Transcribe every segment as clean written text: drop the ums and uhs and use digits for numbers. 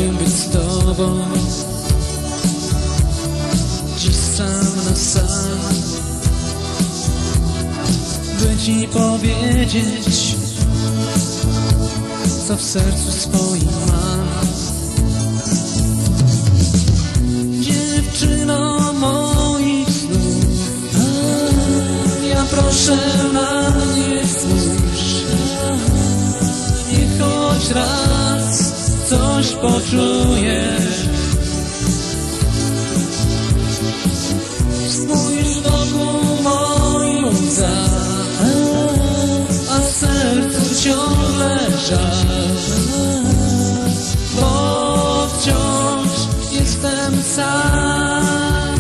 Chciałbym być z tobą dziś sam na sam, by ci powiedzieć, co w sercu swoim mam. Dziewczyno moich snów, ja proszę na mnie spójrz, niech choć raz coś poczujesz. Spójrz wokół moich łza, a w sercu ciągle żal, bo wciąż jestem sam.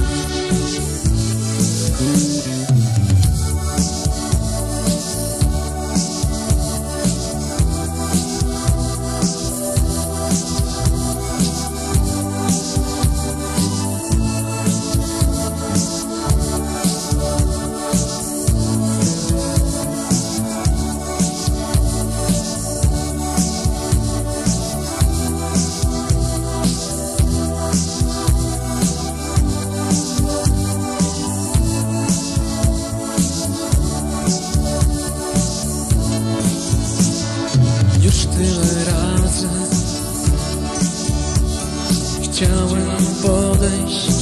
Już tyle razy chciałem podejść,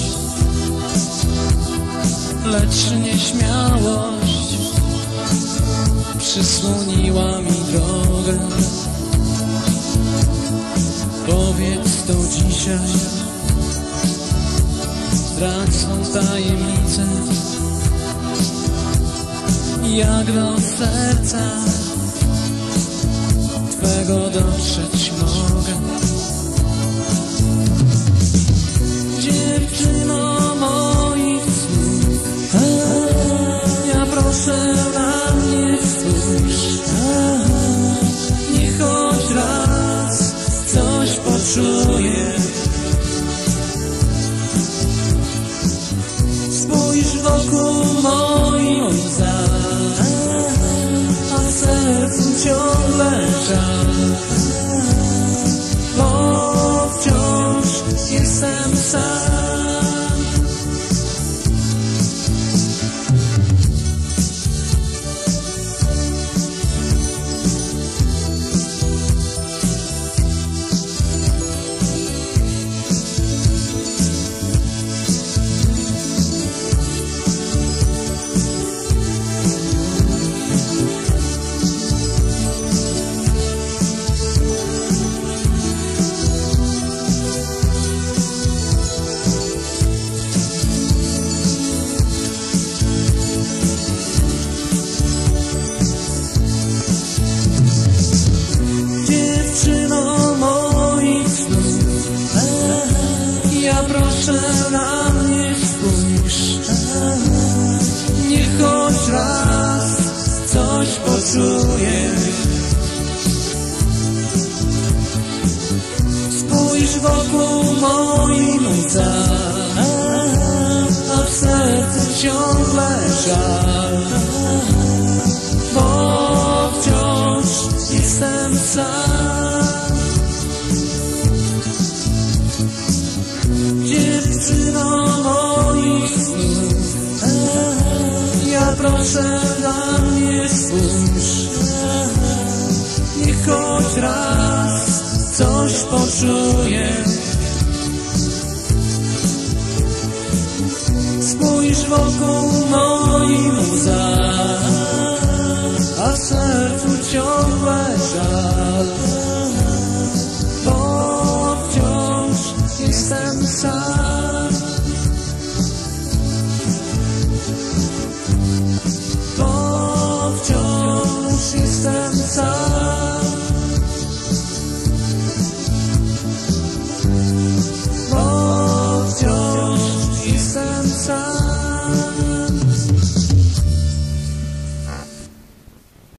lecz nieśmiałość przysłoniła mi drogę. Powiedz to dzisiaj, zdradź swą tajemnicę, jak do serca Twego dotrzeć mogę. Dziewczyno moich snów, ja proszę na mnie spójrz, niech choć raz coś poczuję. Spójrz wokół moich łza, a w sercu ciągle żal, bo wciąż jestem sam. Dziewczyno moich snów, ja proszę na mnie spójrz, niech choć raz coś poczuję. Spójrz wokół moich łza, a w sercu ciągle żal, bo wciąż jestem sam. Dziewczyno moich snów, ja proszę na mnie spójrz, niech choć raz coś poczuję. Spójrz wokół moich